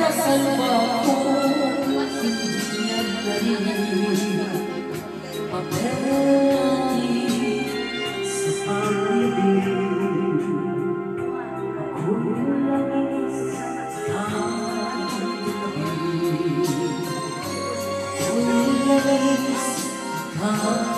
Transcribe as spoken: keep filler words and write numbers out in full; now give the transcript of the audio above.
salba ko, hindi yan dali. Papel natin sa pag-ibig, ako'y langis katabi. Ako'y langis katabi.